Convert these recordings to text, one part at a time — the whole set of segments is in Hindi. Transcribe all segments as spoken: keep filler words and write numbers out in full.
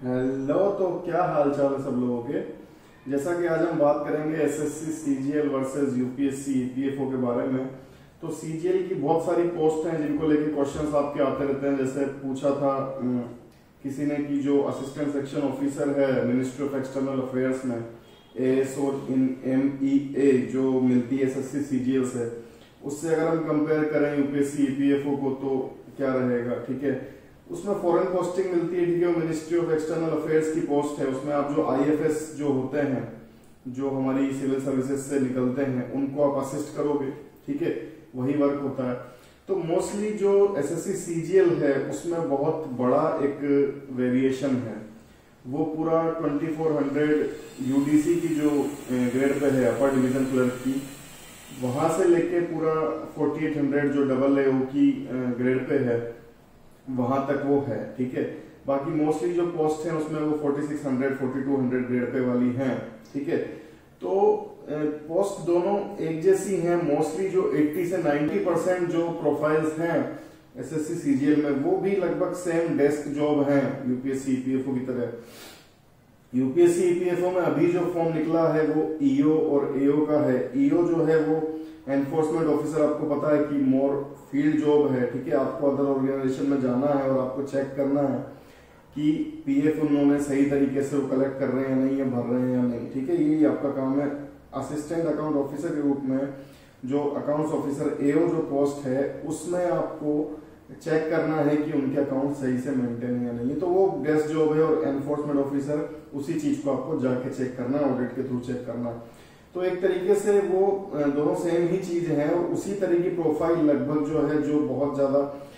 हेलो। तो क्या हाल चाल है सब लोगों के। जैसा कि आज हम बात करेंगे SSC CGL versus UPSC EPFO के बारे में। तो सीजीएल की बहुत सारी पोस्ट हैं जिनको लेके क्वेश्चंस आपके आते रहते हैं। जैसे पूछा था किसी ने कि जो असिस्टेंट सेक्शन ऑफिसर है मिनिस्ट्री ऑफ एक्सटर्नल अफेयर्स में एएस और इन एमईए जो मिलती है एसएससी सीजीएल से, उससे अगर हम कंपेयर करें यूपीएससी ईपीएफओ को तो क्या रहेगा। ठीक है, उसमें फॉरेन पोस्टिंग मिलती है। ठीक है, मिनिस्ट्री ऑफ एक्सटर्नल अफेयर्स की पोस्ट है। उसमें आप जो आईएफएस जो होते हैं जो हमारी सिविल सर्विसेज से निकलते हैं उनको आप असिस्ट करोगे। ठीक है, वही वर्क होता है। तो मोस्टली जो एसएससी सीजीएल है उसमें बहुत बड़ा एक वेरिएशन है। वो पूरा ट्वेंटी फोर हंड्रेड यूडीसी की जो ग्रेड पे है अपर डिवीजन क्लर्क की, वहां से लेके पूरा फोर्टी एट हंड्रेड जो डबल एओ की ग्रेड पे है वहां तक वो है। ठीक है, बाकी मोस्टली जो पोस्ट है उसमें वो forty six hundred forty two hundred grade pay वाली हैं। ठीक है, तो पोस्ट दोनों एक जैसी हैं। मोस्टली जो अस्सी से नब्बे परसेंट जो प्रोफाइल्स हैं एसएससी सीजीएल में वो भी लगभग सेम डेस्क जॉब हैं यूपीएससी ईपीएफओ की तरह। यूपीएससी ईपीएफओ में अभी जो फॉर्म निकला है वो ईओ और एओ का है। ईओ जो है वो एनफोर्समेंट ऑफिसर, आपको पता है कि मोर फील्ड जॉब है। ठीक है, आपको अदर ऑर्गेनाइजेशन में जाना है और आपको चेक करना है कि पीएफ उन्होंने सही तरीके से वो कलेक्ट कर रहे हैं या नहीं, या भर रहे हैं या नहीं। ठीक है, यही आपका काम है। असिस्टेंट अकाउंट ऑफिसर के रूप में जो अकाउंट्स ऑफिसर एओ जो पोस्ट है उसमें आपको चेक करना है कि उनके अकाउंट सही से मेंटेन है या नहीं। तो वो डेस्क जॉब है और एनफोर्समेंट ऑफिसर उसी चीज को आपको जाके चेक करना है, ऑडिट के थ्रू चेक करना है। तो एक तरीके से वो दोनों सेम ही चीज है और उसी तरह की प्रोफाइल लगभग जो है जो बहुत ज्यादा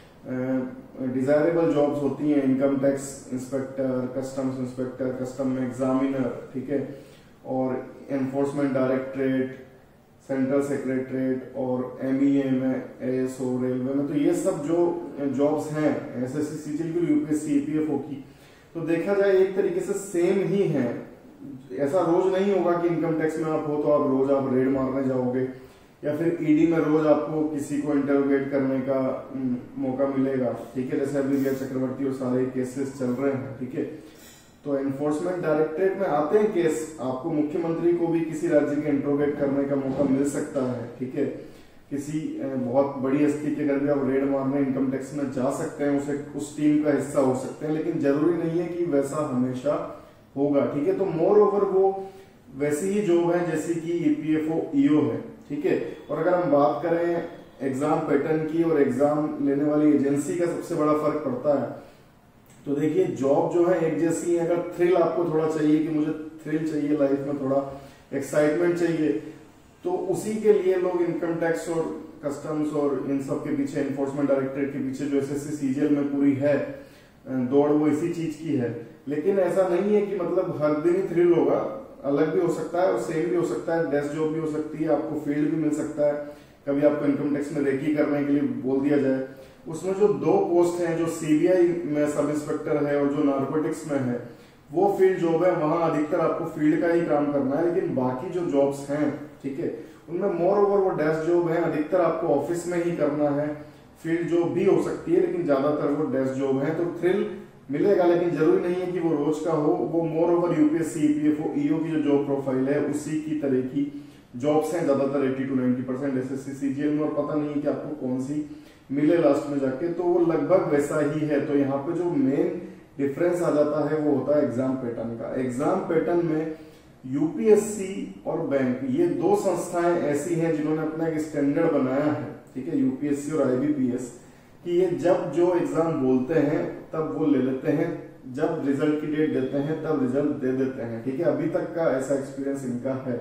डिजायरेबल जॉब्स होती हैं, income tax inspector, customs inspector, custom में एग्जामिनर, ठीक है, और एनफोर्समेंट डायरेक्टरेट, सेंट्रल सेक्रेटरेट और एमईए में, एएसओ, रेलवे में। तो ये सब जो जॉब्स हैं एसएससी सीजीएल की, यूपीएससी ईपीएफओ की, तो देखा जाए एक तरीके से सेम ही है। ऐसा रोज नहीं होगा कि इनकम टैक्स में आप हो तो आप रोज आप रेड मारने जाओगे, या फिर ईडी में रोज आपको किसी को इंटरोगेट करने का मौका मिलेगा। ठीक है, जैसे अभी चक्रवर्ती और सारे केसेस चल रहे हैं। ठीक है, तो एनफोर्समेंट डायरेक्टरेट में आते हैं केस, आपको मुख्यमंत्री को भी किसी राज्य के इंटरोगेट करने का मौका मिल सकता है। ठीक है, किसी बहुत बड़ी हस्ती के घर भी आप रेड मारने इनकम टैक्स में जा सकते हैं, उसे उस टीम का हिस्सा हो सकते हैं, लेकिन जरूरी नहीं है कि वैसा हमेशा होगा। ठीक है, तो मोर ओवर वो वैसी ही जॉब है जैसी कि ईपीएफओ ईओ है। ठीक है, और अगर हम बात करें एग्जाम पैटर्न की और एग्जाम लेने वाली एजेंसी का, सबसे बड़ा फर्क पड़ता है। तो देखिए जॉब जो है एक जैसी है। अगर थ्रिल आपको थोड़ा चाहिए कि मुझे थ्रिल चाहिए लाइफ में, थोड़ा एक्साइटमेंट चाहिए, तो उसी के लिए लोग इनकम टैक्स और कस्टम्स और इन सब के पीछे, एनफोर्समेंट डायरेक्टरेट के पीछे जो एसएससी सीजीएल में पूरी है दौड़, वो इसी चीज की है। लेकिन ऐसा नहीं है कि मतलब हर दिन ही थ्रिल होगा, अलग भी हो सकता है और सेम भी हो सकता है, डेस्क जॉब भी हो सकती है, आपको फील्ड भी मिल सकता है। कभी आपको इनकम टैक्स में रेकी करने के लिए बोल दिया जाए। उसमें जो दो पोस्ट हैं, जो सीबीआई में सब इंस्पेक्टर है और जो नार्कोटिक्स में है, वो फील्ड जॉब है। वहां अधिकतर आपको फील्ड का ही काम करना है। लेकिन बाकी जो जॉब्स हैं, ठीक है, उनमें मोर ओवर वो डेस्क जॉब है, अधिकतर आपको ऑफिस में ही करना है। फील्ड जॉब भी हो सकती है लेकिन ज्यादातर वो डेस्क जॉब है। तो थ्रिल मिलेगा लेकिन जरूरी नहीं है कि वो रोज का हो। वो moreover UPSC EPFO EO की जो जॉब प्रोफाइल है उसी की तरह की जॉब्स हैं ज्यादातर, अस्सी टू नब्बे परसेंट एसएससी सीजीएल में। और पता नहीं है कि आपको कौन सी मिले लास्ट में जाके, तो वो लगभग वैसा ही है। तो यहाँ पे जो मेन डिफरेंस आ जाता है वो होता है एग्जाम पैटर्न का। एग्जाम पैटर्न में यूपीएससी और बैंक, ये दो संस्थाएं ऐसी हैं जिन्होंने अपना एक स्टैंडर्ड बनाया है। ठीक है, यूपीएससी और आईबीपीएस, कि ये जब जो एग्जाम बोलते हैं तब वो ले लेते हैं, जब रिजल्ट की डेट देते हैं तब रिजल्ट दे देते हैं। ठीक है, अभी तक का ऐसा एक्सपीरियंस इनका है।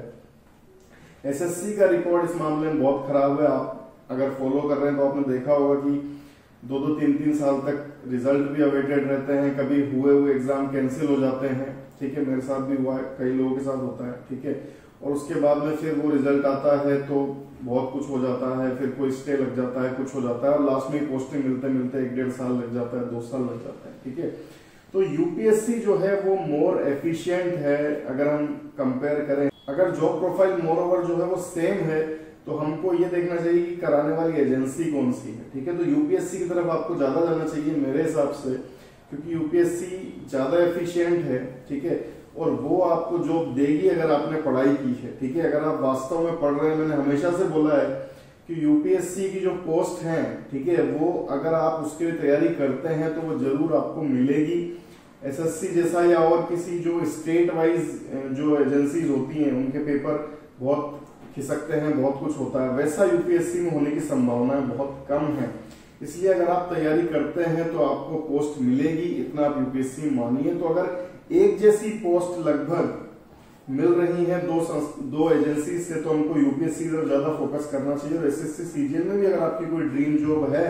एसएससी का रिकॉर्ड इस मामले में बहुत खराब है। आप अगर फॉलो कर रहे हैं तो आपने देखा होगा कि दो दो तीन तीन साल तक रिजल्ट भी अवेटेड रहते हैं, कभी हुए हुए एग्जाम कैंसिल हो जाते हैं। ठीक है, मेरे साथ भी हुआ है, कई लोगों के साथ होता है। ठीक है, और उसके बाद में फिर वो रिजल्ट आता है तो बहुत कुछ हो जाता है, फिर कोई स्टे लग जाता है, कुछ हो जाता है, और लास्ट में पोस्टिंग मिलते मिलते एक डेढ़ साल लग जाता है, दो साल लग जाता है। ठीक है, तो यूपीएससी जो है वो मोर एफिशिएंट है अगर हम कंपेयर करें। अगर जॉब प्रोफाइल मोर ओवर जो है वो सेम है तो हमको ये देखना चाहिए कि कराने वाली एजेंसी कौन सी है। ठीक है, तो यूपीएससी की तरफ आपको ज्यादा जाना चाहिए मेरे हिसाब से, क्योंकि यूपीएससी ज्यादा एफिशिएंट है, ठीक है, और वो आपको जॉब देगी अगर आपने पढ़ाई की है, ठीक है। अगर आप वास्तव में पढ़ रहे हैं, मैंने हमेशा से बोला है कि यूपीएससी की जो पोस्ट है, ठीक है, वो अगर आप उसके लिए तैयारी करते हैं तो वो जरूर आपको मिलेगी। एसएससी जैसा या और किसी जो स्टेट वाइज जो एजेंसीज होती हैं उनके पेपर बहुत खिसकते हैं, बहुत कुछ होता है, वैसा यूपीएससी में होने की संभावना बहुत कम है। इसलिए अगर आप तैयारी करते हैं तो आपको पोस्ट मिलेगी, इतना आप यूपीएससी मानिए। तो अगर एक जैसी पोस्ट लगभग मिल रही है दो दो एजेंसी से, तो हमको यूपीएससी पर ज्यादा फोकस करना चाहिए। और एसएससी सीजीएल में भी अगर आपकी कोई ड्रीम जॉब है,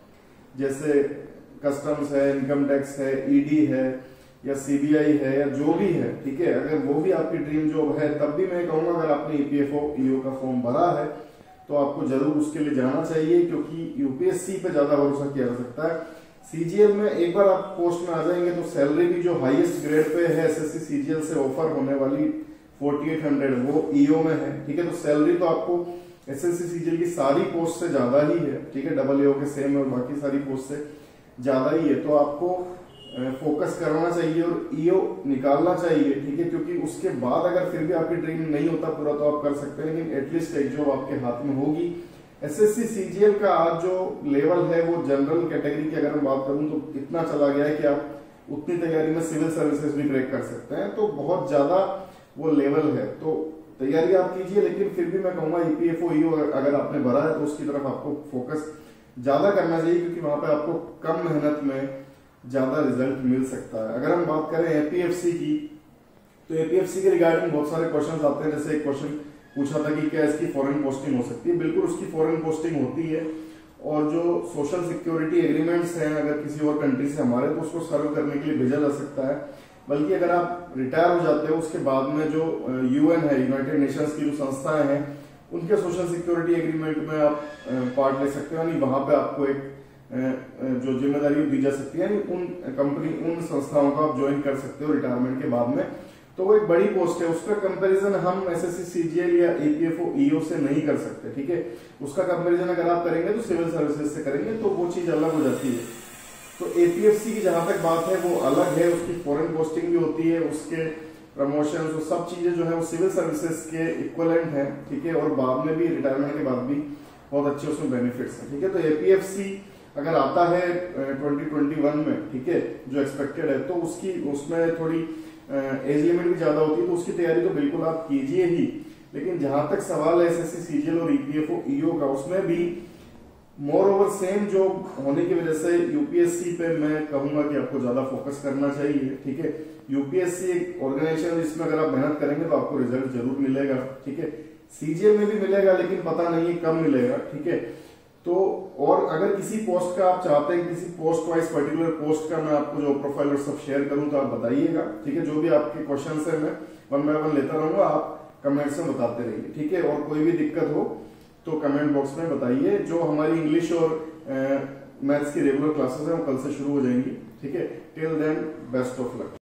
जैसे कस्टम्स है, इनकम टैक्स है, ईडी है या सीबीआई है या जो भी है, ठीक है, अगर वो भी आपकी ड्रीम जॉब है, तब भी मैं कहूंगा अगर आपने ईपीएफओ ईओ का फॉर्म भरा है तो आपको जरूर उसके लिए जाना चाहिए, क्योंकि यूपीएससी पे ज्यादा भरोसा किया जा सकता है। सीजीएल में एक बार आप पोस्ट में आ जाएंगे तो सैलरी भी जो हाईएस्ट ग्रेड पे है एसएससी सीजीएल से ऑफर होने वाली अड़तालीस सौ वो ईओ में है, ठीक है। तो सैलरी तो आपको एसएससी सीजीएल की सारी पोस्ट से ज्यादा ही है, ठीक है, डबल ईओ के सेम और बाकी सारी पोस्ट से ज्यादा ही है। तो आपको फोकस करना चाहिए और ईओ निकालना चाहिए, ठीक है, क्योंकि उसके बाद अगर फिर भी आपकी ड्रीम नहीं होता पूरा तो आप कर सकते हैं, लेकिन एटलीस्ट एक जॉब आपके हाथ में होगी। एसएससी सीजीएल का आज जो लेवल है वो जनरल कैटेगरी की अगर मैं बात करूं तो इतना चला गया है कि आप उतनी तैयारी में सिविल सर्विसेज भी क्रैक कर सकते हैं, तो बहुत ज्यादा वो लेवल है। तो तैयारी आप कीजिए, लेकिन फिर भी मैं कहूंगा ईपीएफओ ईओ अगर आपने भरा है तो उसकी तरफ आपको फोकस ज्यादा करना चाहिए, क्योंकि वहां पे आपको कम मेहनत में ज्यादा रिजल्ट मिल सकता है। अगर हम बात करें एपीएफसी की, तो एपीएफसी के रिगार्डिंग बहुत सारे क्वेश्चंस आते हैं। जैसे एक क्वेश्चन पूछा था कि क्या इसकी फॉरेन पोस्टिंग हो सकती है। बिल्कुल उसकी फॉरेन पोस्टिंग होती है, और जो सोशल सिक्योरिटी एग्रीमेंट्स हैं अगर किसी और कंट्री से हमारे, तो उसको सर्व करने के लिए भेजा जा सकता है। बल्कि अगर आप रिटायर हो जाते हो उसके बाद में जो यूएन है, यूनाइटेड नेशंस की जो संस्थाएं हैं, उनके सोशल सिक्योरिटी एग्रीमेंट में आप पार्ट ले सकते हो, यानी वहां पे आपको एक जो जिम्मेदारी दी जा सकती है, यानी उन कंपनी उन संस्थाओं को आप ज्वाइन कर सकते हो रिटायरमेंट के बाद में। तो वो एक बड़ी पोस्ट है, उसका कंपैरिजन हम एसएससी सीजीएल या ईपीएफओ ईओ से नहीं कर सकते, ठीक है। उसका कंपैरिजन अगर आप करेंगे तो सिविल सर्विसेज से करेंगे, तो वो चीज अलग हो जाती है। तो एपीएफसी की जहां तक बात है वो अलग है, उसकी फॉरेन पोस्टिंग भी होती है, उसके प्रमोशन वो सब चीजें जो है वो सिविल सर्विसेज के इक्वलेंट है, ठीक है, और बाद में भी रिटायरमेंट के बाद भी बहुत अच्छे उसमें बेनिफिट्स है, ठीक है। तो एपीएफसी अगर आता है ट्वेंटी ट्वेंटी वन में, ठीक है, जो एक्सपेक्टेड है, तो उसकी उसमें थोड़ी एज लिमिट भी ज्यादा होती है, तो उसकी तैयारी तो बिल्कुल आप कीजिए ही। लेकिन जहां तक सवाल है एसएससी सीजीएल और ईपीएफओ ईओ का, उसमें भी मोर ओवर सेम जॉब होने की वजह से यूपीएससी पे मैं कहूंगा कि आपको ज्यादा फोकस करना चाहिए, ठीक है। यूपीएससी एक ऑर्गेनाइजेशन जिसमें अगर आप मेहनत करेंगे तो आपको रिजल्ट जरूर मिलेगा, ठीक है। सीजीएल में भी मिलेगा, लेकिन पता नहीं है कब मिलेगा, ठीक है। तो और अगर किसी पोस्ट का आप चाहते हैं, किसी पोस्ट वाइज पर्टिकुलर पोस्ट का मैं आपको जो प्रोफाइल और सब शेयर करूं तो आप बताइएगा, ठीक है। जो भी आपके क्वेश्चन है मैं वन बाय वन लेता रहूंगा, आप कमेंट्स में बताते रहिए, ठीक है। और कोई भी दिक्कत हो तो कमेंट बॉक्स में बताइए। जो हमारी इंग्लिश और मैथ्स की रेगुलर क्लासेस है वो कल से शुरू हो जाएंगी, ठीक है। Till then best of luck.